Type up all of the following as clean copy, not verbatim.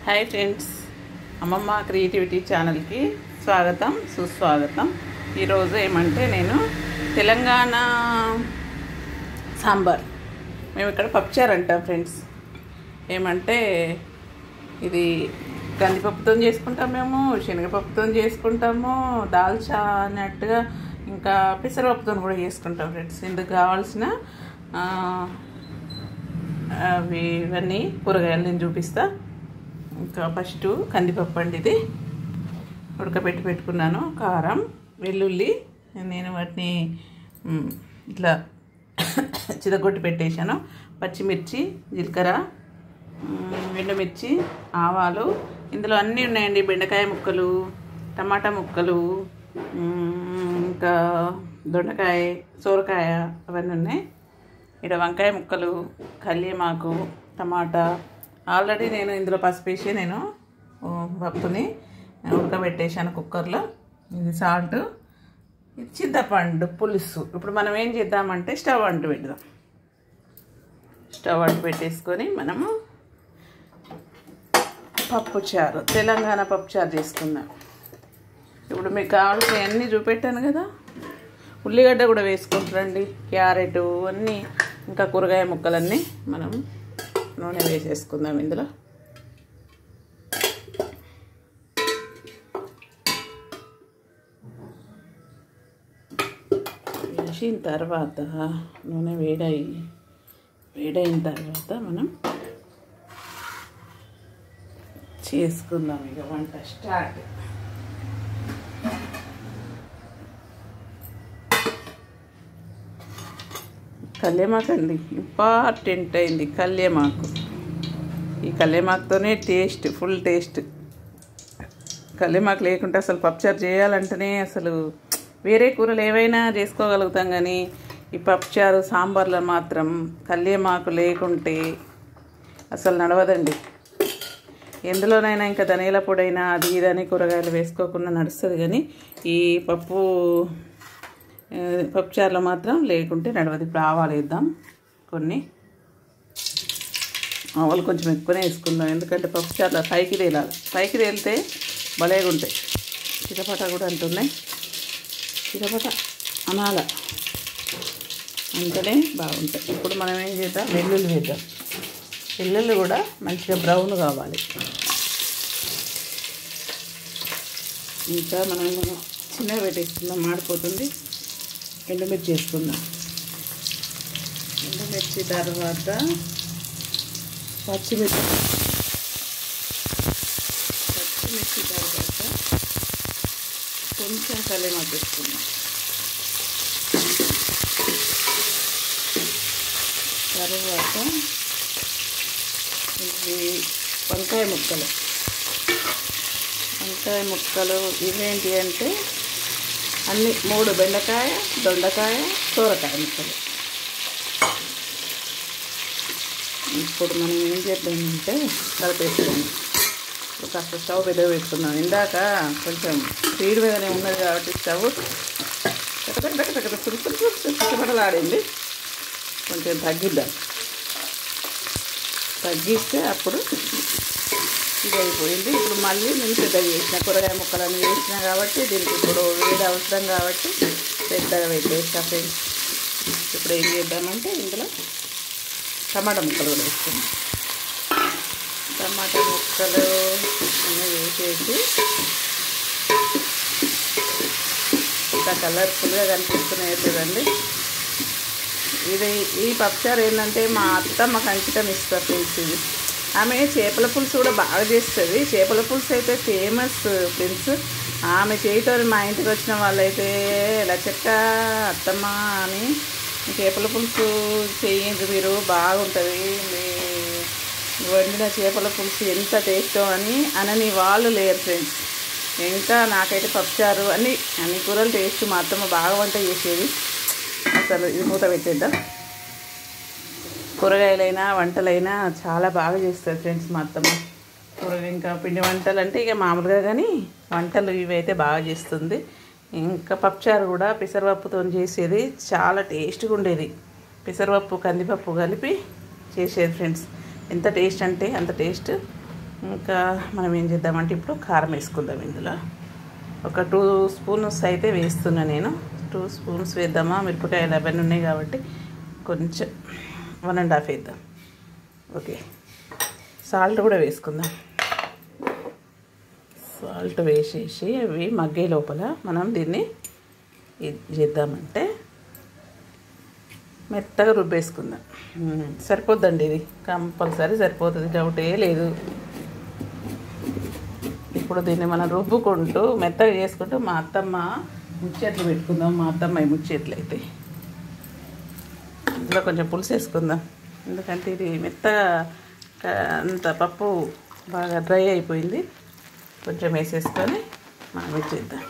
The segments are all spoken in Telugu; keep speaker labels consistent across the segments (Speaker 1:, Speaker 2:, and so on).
Speaker 1: హాయ్ ఫ్రెండ్స్, అమ్మమ్మ క్రియేటివిటీ ఛానల్కి స్వాగతం సుస్వాగతం. ఈరోజు ఏమంటే నేను తెలంగాణ సాంబార్, మేము ఇక్కడ పప్పుచారు అంటాం ఫ్రెండ్స్. ఏమంటే ఇది కందిపప్పుతో చేసుకుంటాం, మేము శనగపప్పుతో చేసుకుంటాము, దాల్చా అన్నట్టుగా ఇంకా పెసరపప్పుతో కూడా చేసుకుంటాం ఫ్రెండ్స్. ఇందుకు కావాల్సిన ఇవన్నీ కూరగాయలు నేను చూపిస్తా. ఇంకా ఫస్ట్ కందిపప్పు అండి, ఇది ఉడకబెట్టి పెట్టుకున్నాను. కారం, వెల్లుల్లి నేను వాటిని ఇట్లా చితగొట్టి పెట్టేశాను. పచ్చిమిర్చి, జీలకర్ర, ఎండుమిర్చి, ఆవాలు, ఇందులో అన్నీ ఉన్నాయండి. బెండకాయ ముక్కలు, టమాటా ముక్కలు, ఇంకా దొండకాయ, సోరకాయ అవన్నీ ఉన్నాయి. ఇక్కడ వంకాయ ముక్కలు, కల్లేమాకు, టమాటా. ఆల్రెడీ నేను ఇందులో పసుపు వేసి నేను పప్పుని ఉడకబెట్టేసాను కుక్కర్లో. ఇది సాల్ట్, ఇది చింతపండు పులుసు. ఇప్పుడు మనం ఏం చేద్దామంటే స్టవ్ అంటు పెడదాం. స్టవ్ అంటు పెట్టేసుకొని మనము పప్పుచారు, తెలంగాణ పప్పుచారు చేసుకుందాం. ఇప్పుడు మీకు కావాల్సిన అన్నీ చూపెట్టాను కదా. ఉల్లిగడ్డ కూడా వేసుకుంటారండి, క్యారెట్ అన్నీ, ఇంకా కూరగాయ ముక్కలన్నీ మనం నూనె వేసేసుకుందాం. ఇందులో వేసిన తర్వాత నూనె వేడైన తర్వాత మనం చేసుకుందాం. ఇక వంట స్టార్ట్. కల్లేమాకు అండి ఇంపార్టెంట్ అయింది. కల్లేమాకు, ఈ కల్లేమాకుతోనే టేస్ట్, ఫుల్ టేస్ట్. కల్లేమాకు లేకుంటే అసలు పప్పుచారు చేయాలంటేనే అసలు వేరే కూరలు ఏవైనా చేసుకోగలుగుతాం, కానీ ఈ పప్పుచారు సాంబార్లో మాత్రం కల్లేమాకు లేకుంటే అసలు నడవదండి. ఎందులోనైనా ఇంకా ధనియాల పొడైనా అది ఇదని కూరగాయలు వేసుకోకుండా నడుస్తుంది, కానీ ఈ పప్పుచారులో మాత్రం లేకుంటే నడవదు. ఇప్పుడు ఆవాలు వేద్దాం. కొన్ని ఆవాలు కొంచెం ఎక్కువనే వేసుకుందాం, ఎందుకంటే పప్పుచారులో పైకి తేలాలి. పైకి తేలితే భలేగా ఉంటాయి. చిటపట కూడా అంటున్నాయి, చిటపట అనాల అంటేనే బాగుంటాయి. ఇప్పుడు మనం ఏం చేద్దాం, వెల్లుల్లి వేద్దాం. వెల్లుల్లి కూడా మంచిగా బ్రౌన్ కావాలి. ఇంకా మనం చిన్నగా పెట్టేసుకుందాం, మాడిపోతుంది. ఎండుమిర్చి వేసుకుందాం. ఎండుమిర్చి తర్వాత పచ్చిమిర్చి తర్వాత కొంచెం కల్లేమాకు వేసుకుందాం. తర్వాత ఇవి వంకాయ ముక్కలు ఇవేంటి అంటే అన్నీ 3 బెండకాయ, దొండకాయ, సోరకాయ ముక్కలు. ఇప్పుడు మనం ఏం చేద్దామంటే కలిపేసుకుందాం. ఇప్పుడు కాస్త స్టవ్ పెద్దగా పెట్టుకుందాం. ఇందాక కొంచెం స్పీడ్ మీదనే ఉన్నది కాబట్టి స్టవ్ చిటపటలాడింది. కొంచెం తగ్గిద్దాం. తగ్గిస్తే అప్పుడు ఇది అయిపోయింది. ఇప్పుడు మళ్ళీ నేను పెద్దగా వేసిన కూరగాయ ముక్కలన్నీ వేసిన కాబట్టి దీనికి ఇప్పుడు వేడి అవసరం కాబట్టి పెద్దగా పెట్టేస్తా ఫ్రెండ్స్. ఇప్పుడు ఏం చేద్దామంటే ఇందులో టమాటా ముక్కలు కూడా వేసుకుందాం. టమాటా ముక్కలు అన్నీ వేసేసి ఇంకా కలర్ఫుల్గా కనిపిస్తున్నాయి కదండి. ఈ పప్పుచారు ఏంటంటే మా అత్తమ్మకు అంకితం ఇస్తారు ఫ్రెండ్స్. ఇది ఆమె చేపల పులుసు కూడా బాగా చేస్తుంది. చేపల పులుసు అయితే ఫేమస్ ఫ్రెండ్స్. ఆమె చేయితో మా ఇంటికి వచ్చిన వాళ్ళైతే లచ్చక్క అత్తమ్మ అని చేపల పులుసు చేయండి మీరు, బాగుంటుంది వండిన చేపల పులుసు, ఎంత టేస్టో అనని వాళ్ళు లేరు ఫ్రెండ్స్. ఇంకా నాకైతే పప్పుచారు అన్ని కూరలు టేస్ట్. మా అత్తమ్మ బాగా వంట చేసేది. అసలు ఇది మూత పెట్టేద్దాం. కూరగాయలైనా వంటలైనా చాలా బాగా చేస్తారు ఫ్రెండ్స్ మా అత్తమ్మ. ఇంకా పిండి వంటలు అంటే ఇక మామూలుగా, కానీ వంటలు ఇవైతే బాగా చేస్తుంది. ఇంకా పప్పుచారు కూడా పెసరపప్పుతో చేసేది, చాలా టేస్ట్గా ఉండేది. పెసరపప్పు కందిపప్పు కలిపి చేసేది ఫ్రెండ్స్. ఎంత టేస్ట్ అంటే అంత టేస్ట్. ఇంకా మనం ఏం చేద్దామంటే ఇప్పుడు కారం వేసుకుందాం. ఇందులో ఒక 2 స్పూన్స్ అయితే వేస్తున్నా నేను. 2 స్పూన్స్ వేద్దామా, మిరపకాయలు అవన్నీ ఉన్నాయి కాబట్టి కొంచెం 1.5 వేద్దాం. ఓకే, సాల్ట్ కూడా వేసుకుందాం. సాల్ట్ వేసేసి అవి మగ్గే లోపల మనం దీన్ని చేద్దామంటే మెత్తగా రుబ్బేసుకుందాం. సరిపోద్దండి, ఇది కంపల్సరీ సరిపోతుంది, డౌటే లేదు. ఇప్పుడు దీన్ని మనం రుబ్బుకుంటూ మెత్తగా చేసుకుంటూ మా అత్తమ్మ ముచ్చెట్లు పెట్టుకుందాం. మా అత్తమ్మ ముచ్చెట్లు అయితే ఇందులో కొంచెం పులుసు వేసుకుందాం, ఎందుకంటే ఇది మెత్తగా అంత పప్పు బాగా డ్రై అయిపోయింది. కొంచెం వేసేసుకొని మనం చేద్దాం.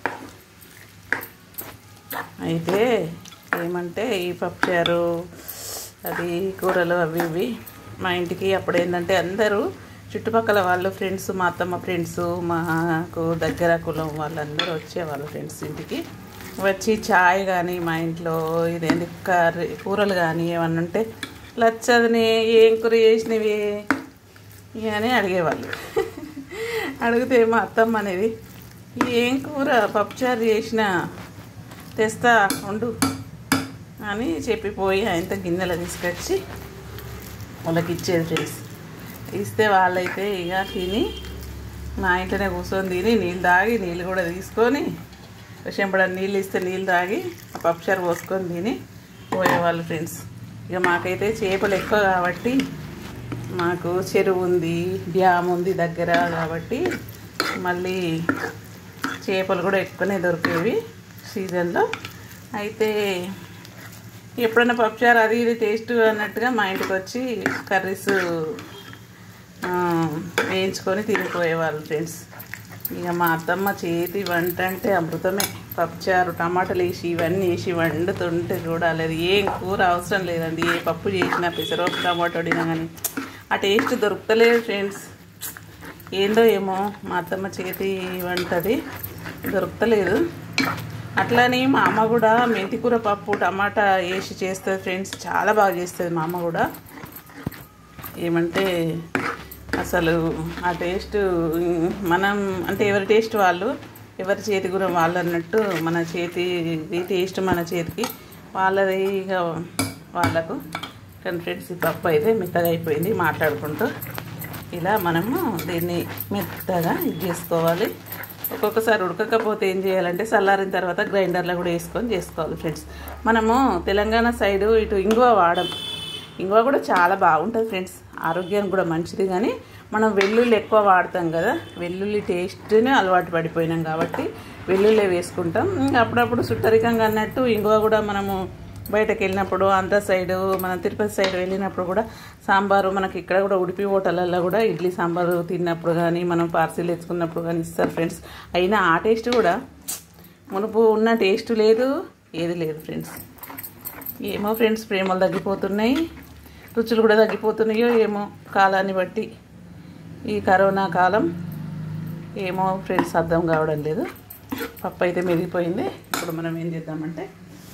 Speaker 1: అయితే ఏమంటే ఈ పప్పుచారు అది కూరలు అవి ఇవి మా ఇంటికి అప్పుడు ఏంటంటే అందరూ చుట్టుపక్కల వాళ్ళు ఫ్రెండ్స్, మా అత్తమ్మ ఫ్రెండ్స్, మాకు దగ్గర కులం వాళ్ళందరూ వచ్చేవాళ్ళు ఫ్రెండ్స్ ఇంటికి వచ్చి చాయ్ కానీ మా ఇంట్లో ఇదేంటి కూరలు కానీ ఏమన్నా ఉంటే లచ్చదని ఏం కూర చేసినవి అని అడిగేవాళ్ళు. అడిగితే మా అత్తమ్మ అనేది ఏం కూర పప్పుచారు చేసిన తెస్తా ఉండు అని చెప్పిపోయి ఆయనతో గిన్నెలు తీసుకొచ్చి వాళ్ళకి ఇచ్చేది ఫ్రెండ్స్. ఇస్తే వాళ్ళైతే ఇక తిని మా ఇంట్లోనే కూర్చొని తిని నీళ్ళు తాగి నీళ్ళు కూడా తీసుకొని చెంపడానికి నీళ్ళు ఇస్తే నీళ్ళు తాగి ఆ పప్పుచారు పోసుకొని తిని పోయేవాళ్ళు ఫ్రెండ్స్. ఇక మాకైతే చేపలు ఎక్కువ కాబట్టి మాకు చెరువు ఉంది, డ్యామ్ ఉంది దగ్గర కాబట్టి మళ్ళీ చేపలు కూడా ఎక్కువనే దొరికేవి సీజన్లో. అయితే ఎప్పుడైనా పప్పుచారు అది ఇది టేస్ట్ అన్నట్టుగా మా ఇంటికి వచ్చి కర్రీస్ వేయించుకొని తినిపోయేవాళ్ళు ఫ్రెండ్స్. ఇక మా అత్తమ్మ చేతి వంట అంటే అమృతమే. పప్పుచారు టమాటాలు వేసి ఇవన్నీ వేసి వండుతుంటే చూడాలి, ఏం కూర అవసరం లేదండి. ఏ పప్పు చేసినా పెసరపప్పు టమాటో వండినా కానీ ఆ టేస్ట్ దొరుకుతలేదు ఫ్రెండ్స్. ఏందో ఏమో మా అత్తమ్మ చేతి వంటది దొరుకుతలేదు. అట్లని మా అమ్మ కూడా మెంతికూర పప్పు టమాటా వేసి చేస్తుంది ఫ్రెండ్స్, చాలా బాగా చేస్తుంది మా అమ్మ కూడా. ఏమంటే అసలు ఆ టేస్ట్ మనం అంటే ఎవరి టేస్ట్ వాళ్ళు, ఎవరి చేతి కూర వాళ్ళు అన్నట్టు మన చేతి టేస్ట్ మన చేతికి వాళ్ళది ఇక వాళ్ళకు. కానీ ఫ్రెండ్స్ ఈ పప్పు అయితే మెత్తగా అయిపోయింది. మాట్లాడుకుంటూ ఇలా మనము దీన్ని మెత్తగా ఇది చేసుకోవాలి. ఒక్కొక్కసారి ఉడకకపోతే ఏం చేయాలంటే చల్లారిన తర్వాత గ్రైండర్లో కూడా వేసుకొని చేసుకోవాలి ఫ్రెండ్స్. మనము తెలంగాణ సైడు ఇటు ఇంగువ వాడం, ఇంగువ కూడా చాలా బాగుంటుంది ఫ్రెండ్స్, ఆరోగ్యానికి కూడా మంచిది. కానీ మనం వెల్లుల్లి ఎక్కువ వాడతాం కదా, వెల్లుల్లి టేస్ట్ని అలవాటు పడిపోయినాం కాబట్టి వెల్లుల్లి వేసుకుంటాం. ఇంకా అప్పుడప్పుడు సుట్టరికంగా అన్నట్టు ఇంగువ కూడా మనము బయటకు వెళ్ళినప్పుడు ఆంధ్ర సైడు మన తిరుపతి సైడ్ వెళ్ళినప్పుడు కూడా సాంబారు మనకి ఇక్కడ కూడా ఉడిపి హోటళ్ళల్లో కూడా ఇడ్లీ సాంబారు తిన్నప్పుడు కానీ మనం పార్సిల్ తెచ్చుకున్నప్పుడు కానీ ఇస్తారు ఫ్రెండ్స్. అయినా ఆ టేస్ట్ కూడా మునుపు ఉన్న టేస్ట్ లేదు, ఏది లేదు ఫ్రెండ్స్. ఏమో ఫ్రెండ్స్ ప్రేమలు తగ్గిపోతున్నాయి, రుచులు కూడా తగ్గిపోతున్నాయో ఏమో కాలాన్ని బట్టి. ఈ కరోనా కాలం ఏమో ఫ్రెండ్స్ అర్థం కావడం లేదు. పప్పు అయితే మెరిగిపోయింది. ఇప్పుడు మనం ఏం చేద్దామంటే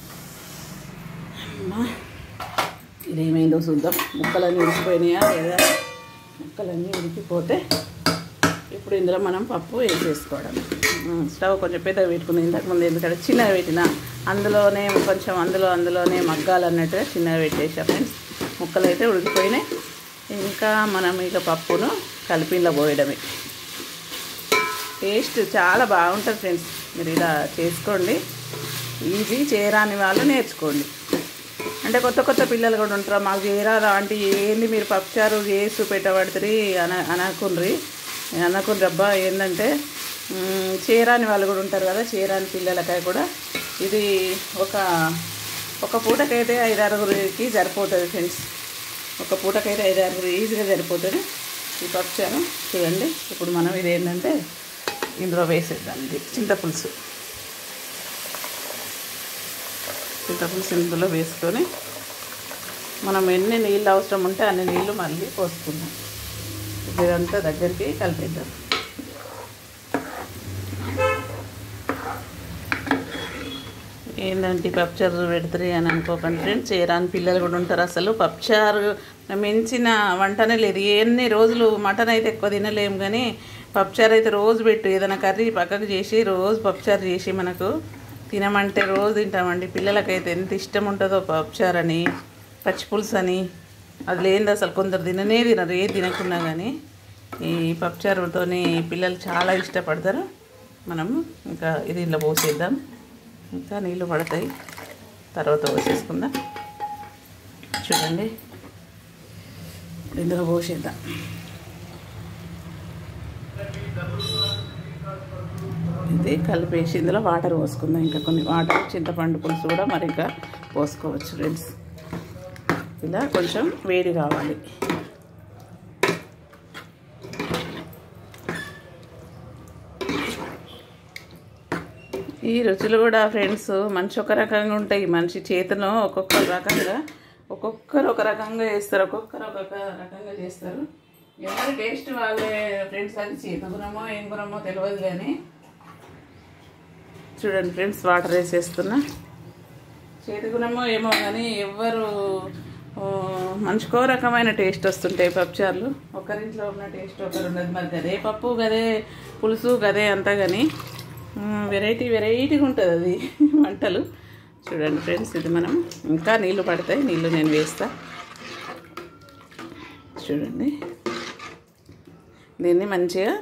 Speaker 1: ఇది ఏమైందో చూద్దాం. ముక్కలన్నీ ఉడికిపోయినాయా లేదా? ముక్కలన్నీ ఉడికిపోతే ఇప్పుడు ఇందులో మనం పప్పు వేసేసుకోవడం. స్టవ్ కొంచెం పెద్దగా పెట్టుకుని ఇంతకుముందు ఎందుకంటే చిన్నగా పెట్టిన అందులోనే కొంచెం అందులోనే మగ్గాలన్నట్టుగా చిన్నగా పెట్టేసా ఫ్రెండ్స్. ముక్కలు అయితే ఉడికిపోయినాయి. ఇంకా మనం ఇక పప్పును కలిపిలో పోయడమే. టేస్ట్ చాలా బాగుంటుంది ఫ్రెండ్స్, మీరు ఇలా చేసుకోండి. ఈజీ, చేయరాని వాళ్ళు నేర్చుకోండి. అంటే కొత్త పిల్లలు కూడా ఉంటారు, మాకు చేయరాదా అంటే ఏంది మీరు పప్పుచారు చేసి పెట్టబడుతుంది అనకుండ్రి అబ్బా. ఏంటంటే చేయరాని వాళ్ళు కూడా ఉంటారు కదా, చేయరాని పిల్లలకై కూడా ఇది ఒక పూటకైతే 5-6కి సరిపోతుంది ఫ్రెండ్స్. ఒక పూటకైతే 5-6 ఈజీగా సరిపోతుంది ఈ పప్పుచారు. చూడండి ఇప్పుడు మనం ఇది ఏంటంటే ఇందులో వేసేద్దాం. ఇది చింతపులుసు ఇందులో వేసుకొని మనం ఎన్ని నీళ్ళు అవసరం ఉంటే అన్ని నీళ్ళు మళ్ళీ పోసుకుందాం. ఇదంతా దగ్గరికి కలిపేద్దాం. ఏంటంటే పప్పుచారు పెడతారు అని అనుకోకండి ఫ్రెండ్స్. చేయరాని పిల్లలు కూడా ఉంటారు. అసలు పప్పుచారు మించిన వంటనే లేదు. ఎన్ని రోజులు మటన్ అయితే ఎక్కువ తినలేము, కానీ పప్పుచారు అయితే రోజు పెట్టు. ఏదైనా కర్రీ పక్కకు చేసి రోజు పప్పుచారు చేసి మనకు తినమంటే రోజు తింటామండి. పిల్లలకైతే ఎంత ఇష్టం ఉంటుందో పప్పుచారు అని, పచ్చిపులుసు అని. అది లేనిది అసలు కొందరు తినరు, ఏది తినకున్నా కానీ ఈ పప్పుచారుతో పిల్లలు చాలా ఇష్టపడతారు. మనము ఇంకా ఇది ఇంట్లో పోసేద్దాం. ఇంకా నీళ్ళు పడతాయి, తర్వాత పోసేసుకుందాం. చూడండి, ఇందులో పోసేద్దాం. ఇది కలిపేసి ఇందులో వాటర్ పోసుకుందాం. ఇంకా కొన్ని వాటర్, చింతపండు పులుసు కూడా మరి ఇంకా పోసుకోవచ్చు ఫ్రెండ్స్. ఇలా కొంచెం వేడి కావాలి. ఈ రుచులు కూడా ఫ్రెండ్స్ మనిషి ఒక రకంగా ఉంటాయి. మనిషి చేతిలో ఒక్కొక్కరు ఒక రకంగా చేస్తారు, ఒక్కొక్కరు ఒక్కొక్క రకంగా చేస్తారు. ఎవరి టేస్ట్ వాళ్ళే ఫ్రెండ్స్. అది చేతి గుణమో ఏం గుణమో తెలియదు కానీ చూడండి ఫ్రెండ్స్, వాటర్ వేసేస్తున్నా. చేతి గుణమో ఏమో కానీ ఎవరు మనిషికో రకమైన టేస్ట్ వస్తుంటాయి పప్పుచారులు. ఒకరింట్లో ఉన్న టేస్ట్ ఒకరు ఉండదు. మరి గదే పప్పు, గదే పులుసు, గదే అంతా కానీ వెరైటీగా ఉంటుంది అది వంటలు. చూడండి ఫ్రెండ్స్, ఇది మనం ఇంకా నీళ్ళు పడతాయి. నీళ్ళు నేను వేస్తా. చూడండి, దీన్ని మంచిగా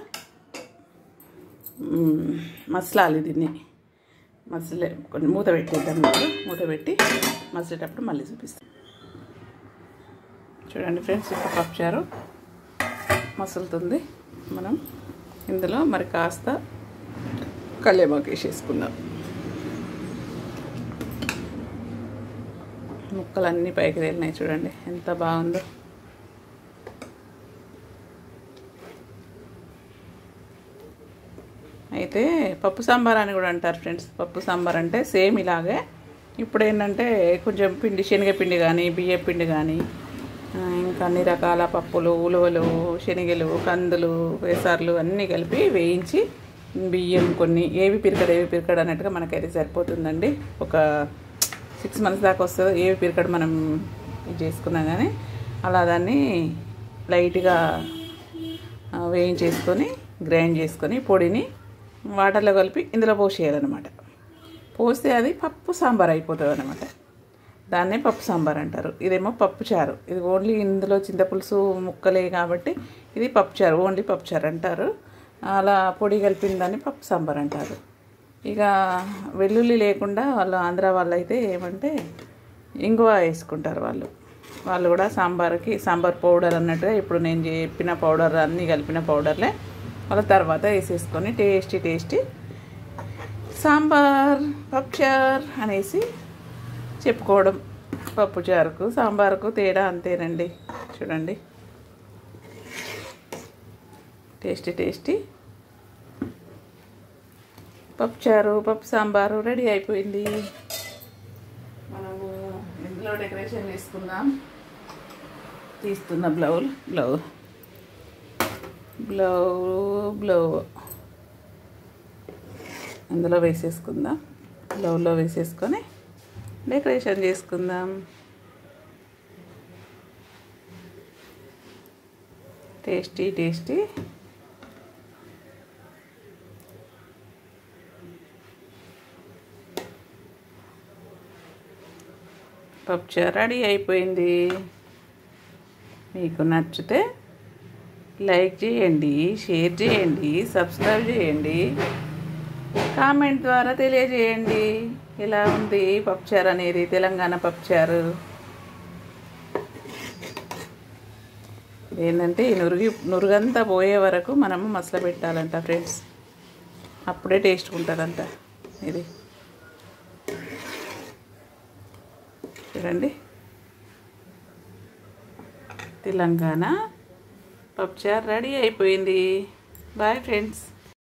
Speaker 1: మసలాలి. దీన్ని కొన్ని మూత పెట్టేద్దాం. మూత పెట్టి మసిలేటప్పుడు మళ్ళీ చూపిస్తాం. చూడండి ఫ్రెండ్స్, ఇప్పుడు పప్పుచారు మసులుతుంది. మనం ఇందులో మరి కాస్త కల్లేమాకు వేసేసుకుందాం. ముక్కలన్నీ పైకి తేలినాయి. చూడండి ఎంత బాగుందో. అయితే పప్పు సాంబార్ అని కూడా అంటారు ఫ్రెండ్స్. పప్పు సాంబార్ అంటే సేమ్ ఇలాగే. ఇప్పుడు ఏంటంటే కొంచెం పిండి, శనగపిండి కానీ బియ్యం పిండి కానీ ఇంకా అన్ని రకాల పప్పులు, ఉలువలు, శనగలు, కందులు, వేసార్లు అన్నీ కలిపి వేయించి బియ్యం కొన్ని ఏవి పిరికడ అన్నట్టుగా మనకైతే సరిపోతుందండి. ఒక 6 months దాకా వస్తుంది. ఏవి పిరికడ మనం ఇది చేసుకున్నా కానీ అలా దాన్ని లైట్గా వేయించేసుకొని గ్రైండ్ చేసుకొని పొడిని వాటర్లో కలిపి ఇందులో పోసేయాలన్నమాట. పోస్తే అది పప్పు సాంబార్ అయిపోతుంది అన్నమాట. దాన్నే పప్పు సాంబార్ అంటారు. ఇదేమో పప్పుచారు. ఇది ఓన్లీ ఇందులో చింతపులుసు ముక్కలే కాబట్టి ఇది పప్పుచారు, ఓన్లీ పప్పుచారు అంటారు. అలా పొడి కలిపిన దాన్ని పప్పు సాంబార్ అంటారు. ఇక వెల్లుల్లి లేకుండా వాళ్ళు ఆంధ్ర వాళ్ళు అయితే ఏమంటే ఇంగువ వేసుకుంటారు. వాళ్ళు కూడా సాంబార్ పౌడర్ అన్నట్టుగా ఇప్పుడు నేను చెప్పిన పౌడర్ అన్నీ కలిపిన పౌడర్లే వాళ్ళ తర్వాత వేసేసుకొని టేస్టీ సాంబార్ పప్పుచారు అనేసి చెప్పుకోవడం. పప్పుచారుకు సాంబార్కు తేడా అంతేనండి. చూడండి, టేస్టీ పప్పుచారు, పప్పు సాంబారు రెడీ అయిపోయింది. మనము ఇందులో డెకరేషన్ చేసుకుందాం. తీస్తున్న బ్లౌ అందులో వేసేసుకుందాం. బ్లౌలో వేసేసుకొని డెకరేషన్ చేసుకుందాం. టేస్టీ పప్పుచారు రెడీ అయిపోయింది. మీకు నచ్చితే లైక్ చేయండి, షేర్ చేయండి, సబ్స్క్రైబ్ చేయండి, కామెంట్ ద్వారా తెలియజేయండి ఎలా ఉంది పప్పుచారు అనేది. తెలంగాణ పప్పుచారు ఏంటంటే ఈ నురుగంతా పోయే వరకు మనము మసల పెట్టాలంట ఫ్రెండ్స్. అప్పుడే టేస్ట్ ఉంటుందంట. ఇది చూడండి, తెలంగాణ పప్పుచారు రెడీ అయిపోయింది. Bye friends.